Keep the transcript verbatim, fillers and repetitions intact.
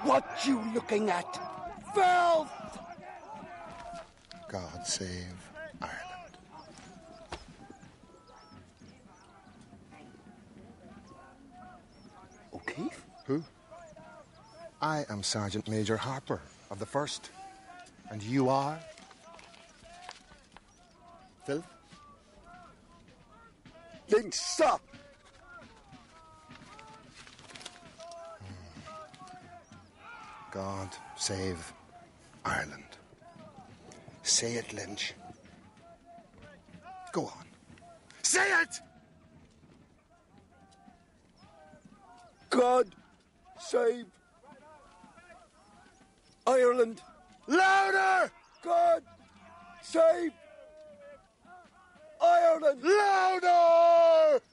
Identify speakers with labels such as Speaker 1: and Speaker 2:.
Speaker 1: What you looking at? Filth!
Speaker 2: God save Ireland.
Speaker 1: O'Keefe?
Speaker 2: Who? I am Sergeant Major Harper of the First. And you are? Phil?
Speaker 1: Lynch, stop!
Speaker 2: God save Ireland. Say it, Lynch. Go on. Say it!
Speaker 1: God save Ireland.
Speaker 2: Louder!
Speaker 1: God save Ireland.
Speaker 2: Louder!